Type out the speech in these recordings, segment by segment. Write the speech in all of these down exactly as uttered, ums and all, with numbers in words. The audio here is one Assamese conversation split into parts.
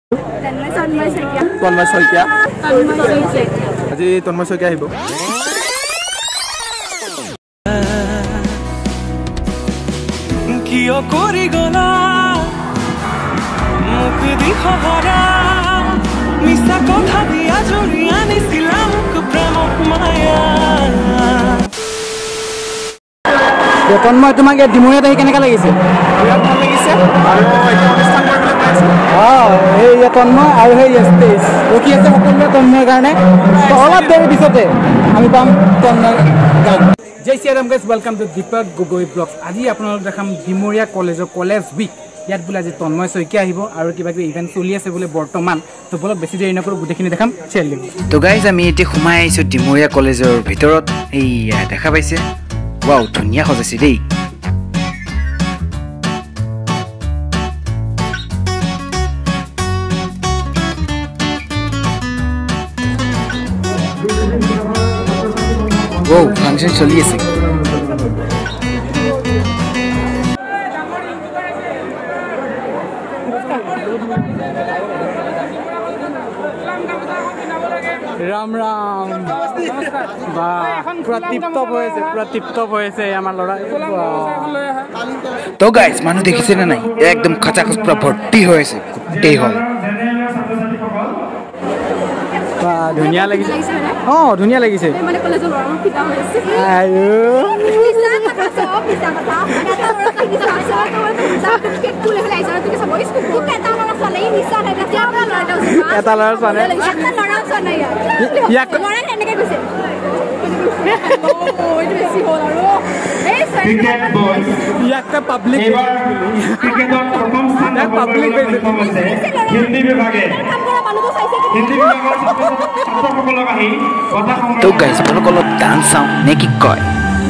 তন্ময় শইকীয়া আজি তন্ময় শইকীয়া আহিব কিয় কৰি গলা মুখ দিহৰা মিছা কথা দিয়া জৰি আনিছিলা মোক প্ৰেমক মায়া তন্ময় তোমাক ডিমুৰিয়াত আহি কেনেকা লাগিছে বিৰাট ভাল লাগিছে আৰু এটা অনুষ্ঠান কৰিবলৈ পাইছো অ এই তন্ময় আৰু সেই ষ্টেজ ৰখি আছে সকলোৱে তন্ময়ৰ কাৰণে অলপ দেৰি পিছতে আমি পাম তন্ময়ৰ গান Jai Shri Ram guys welcome to Deepak Gogoi blog আজি আপোনালোক দেখাম ডিমুৰিয়া কলেজৰ কলেজ উইক ইয়াত বোলে আজি তন্ময় শইকীয়া আহিব আৰু কিবা কিবি ইভেণ্ট চলি আছে বোলে বৰ্তমান তো বলক বেছি দেৰি নকৰোঁ গোটেইখিনি দেখাম চেল তো গাইজ আমি এতিয়া সোমাই আহিছোঁ ডিমুৰিয়া কলেজৰ ভিতৰত এই দেখা পাইছে ৱাও ধুনীয়া সজাইছে দেই ও ফাংশন চলি আছে राम राम बा पूरा टिपटप होइছে पूरा टिपटप होइছে আমাৰ লৰা তো গাইজ মানুহ দেখিছে না নাই একদম খচাখচ পুৰা ভৰ্তি হৈছে গোটেই হল বা ধুনীয়া লাগিছে অ ধুনীয়া লাগিছে মানে কলেজৰ লৰা ফিটা হৈছে আয়ো পিছা কথা সব পিছা কথা এটা লৰা পিছা আছে তো কেক কুলে লাইছে তুমি সব স্কুল কুক এটা লৰা চলে নিছা নাই এটা লৰা এটা লৰা চলে এটা লৰা চলে ইয়াক লৰা এনেকে কৈছে ও এটা বেছি হল আৰু এই ক্ৰিকেট বল ইয়াক পাব্লিক এবাৰ ক্ৰিকেটৰ প্ৰথম স্থানত পাব্লিক আছে হিন্দী বিভাগে কাম কৰা মানুহটো চাইছে হিন্দী বিভাগৰ ছাত্ৰসকলক আহি কথা সংগ্ৰহ তো গাইজ মোক অলপ ডান্স চাওঁ নে কি কয়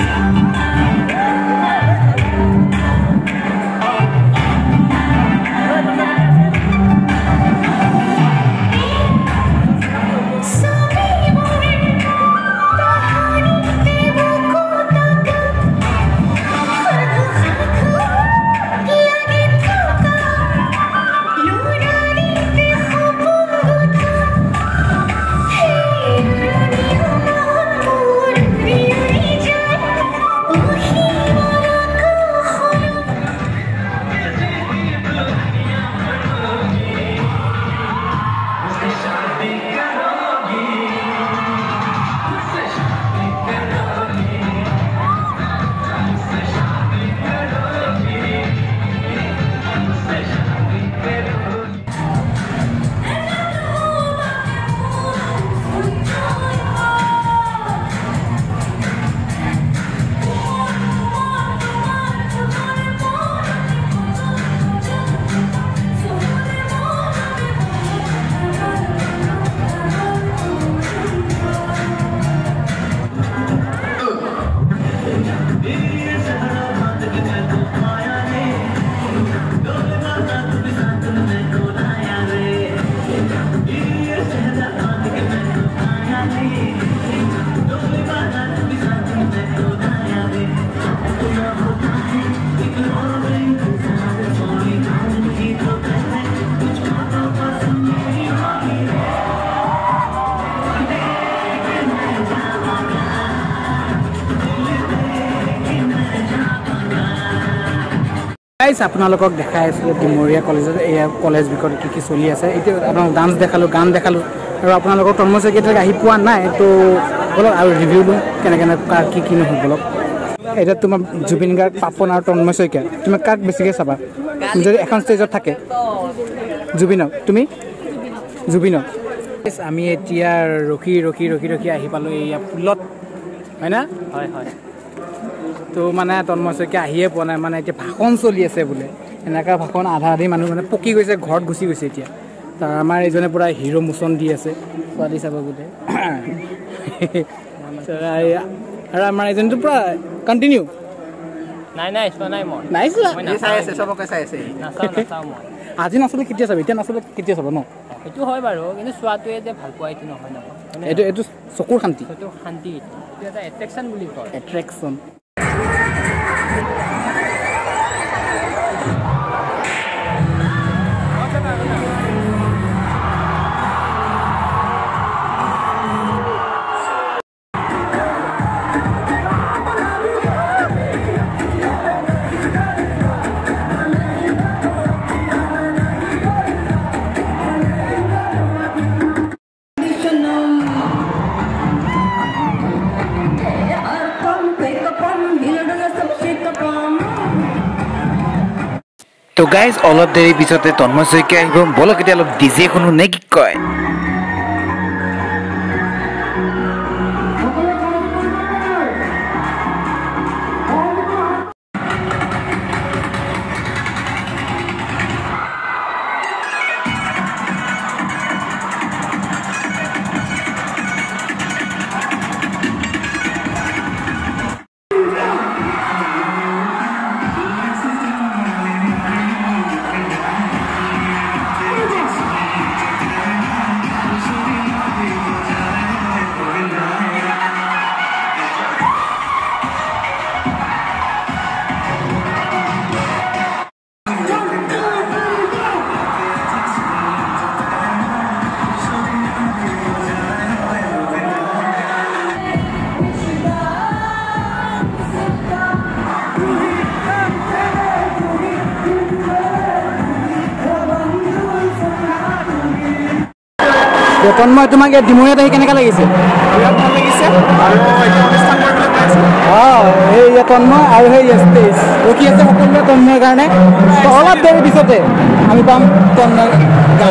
গাইজ আপোনালোকক দেখাই আছিলোঁ ডিমুৰিয়া কলেজত এয়া কলেজ উইকত কি কি চলি আছে এতিয়া আপোনালোক ডান্স দেখালোঁ গান দেখালোঁ আৰু আপোনালোকৰ তন্ময় শইকীয়া আহি পোৱা নাই তো বলক আৰু ৰিভিউ দিওঁ কেনে কেনে কাৰ কি কি নহয় বলক এতিয়া তোমাৰ জুবিন গাৰ্গ পাপন আৰু তন্ময় শইকীয়া তুমি কাক বেছিকৈ চাবা যদি এখন ষ্টেজত থাকে জুবিনক তুমি জুবিনক আমি এতিয়া ৰখি ৰখি ৰখি ৰখি আহি পালোঁ এয়া পুলত হয় না হয় হয় তো মানে তন্ময় শইকীয়া আহিয়ে পোৱা নাই মানে এতিয়া ভাষণ চলি আছে বোলে এনেকুৱা ভাষণ আধা আধি মানুহ মানে পকি গৈছে ঘৰত গুচি গৈছে এতিয়া তাৰ আমাৰ এইজনে পূৰা হিৰ' মোচন দি আছে ছোৱালী চাব বোলে আৰু আমাৰ এইজনটো পূৰা কণ্টিনিউ নাই নাই চোৱা নাই মই নাই চোৱা চাই আছে চবকে চাই আছে আজি নাচলে কেতিয়া চাব এতিয়া নাচলে কেতিয়া চাব ন সেইটো হয় বাৰু কিন্তু চোৱাটোৱে যে ভাল পোৱা এইটো নহয় ন এইটো এইটো চকুৰ শান্তি সেইটো শান্তি এইটো এটা এট্ৰেকশ্যন বুলি কয় এট্ৰেকশ্যন তো গাইজ অলপ দেৰি পিছতে তন্ময় শইকীয়া আহিব বলক এতিয়া অলপ ডিজে শুনো নে কি কয় তন্ময় তোমাক এই ডিমৰীয়াত আহি কেনেকুৱা লাগিছে বিৰাট ভাল লাগিছে আৰু এতিয়া অনুষ্ঠান কৰিবলৈ পাইছোঁ অঁ এই তন্ময় আৰু সেই ষ্টেজ ৰখি আছে সকলোৱে তন্ময়ৰ কাৰণে তো অলপ দেৰি পিছতে আমি পাম তন্ময় গান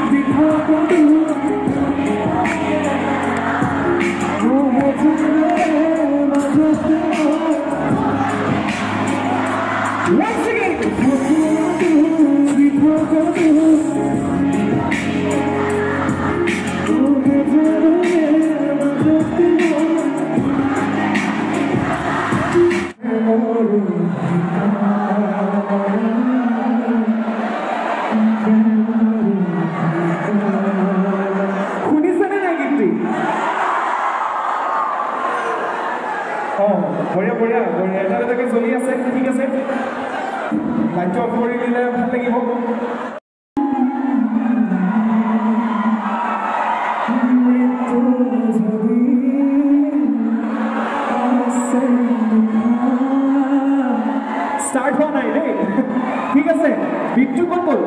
Once again. শুনিছেনে নাই গীতটি? অঁ বঢ়িয়া বঢ়িয়া বঢ়িয়া এটা এটাকে চলি আছে ঠিক আছে লাইটটো অফ কৰি দিলে ভাল লাগিব ষ্টাৰ্ট হোৱা নাই দেই ঠিক আছে বিটটো ক'ত গ'ল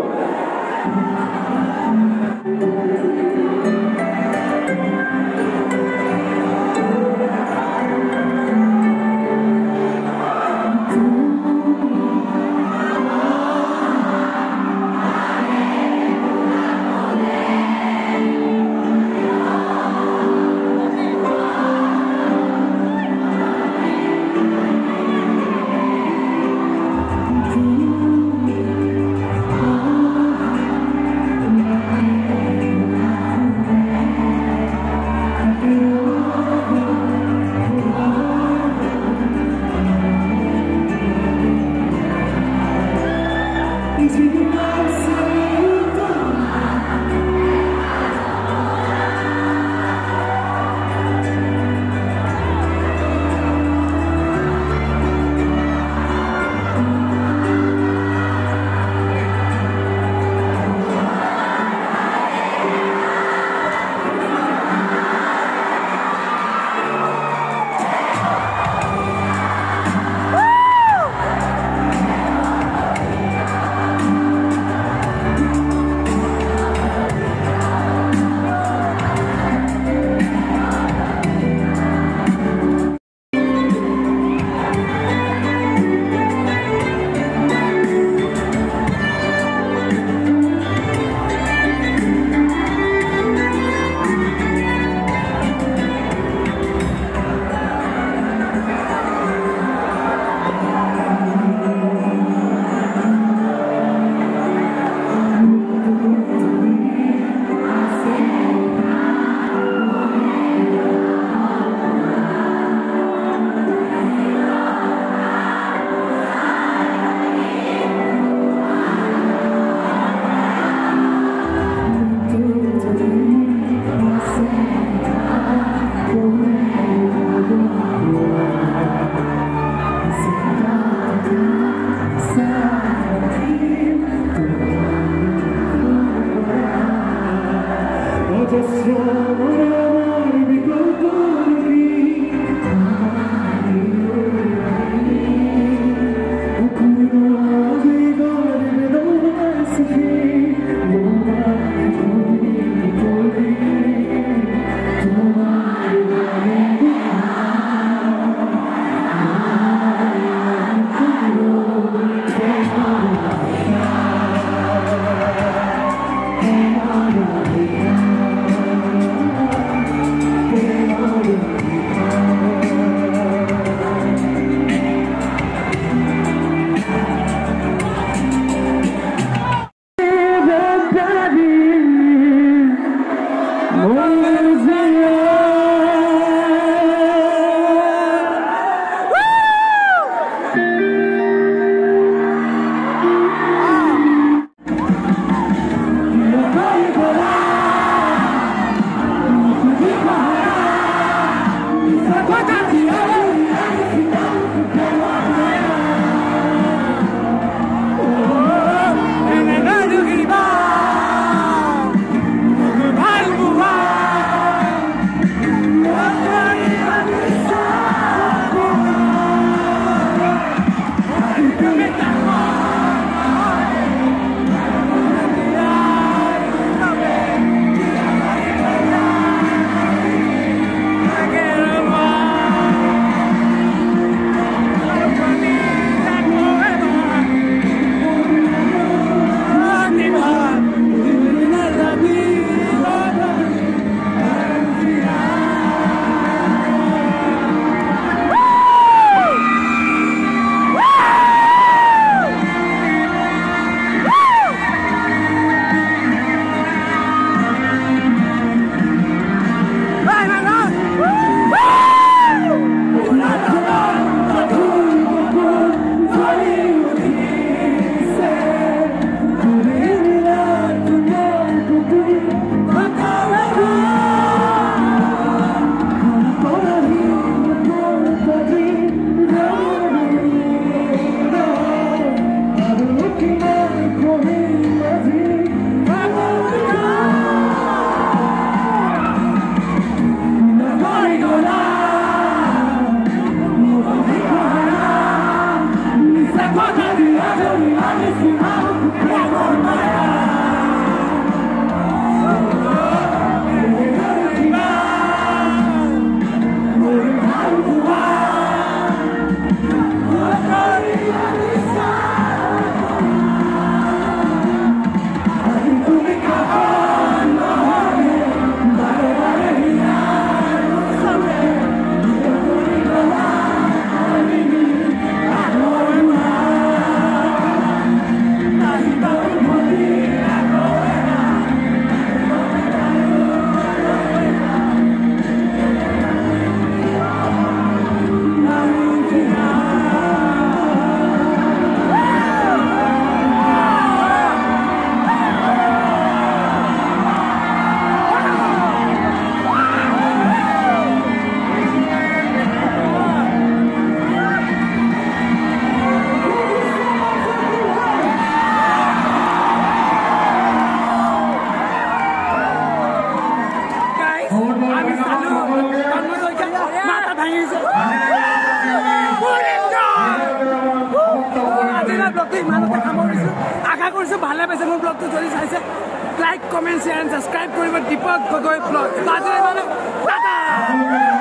আশা কৰিছোঁ ভালে পাইছে মোৰ ব্লগটো যদি চাইছে like comment share and subscribe কৰিব দীপক গগৈ ব্লগ।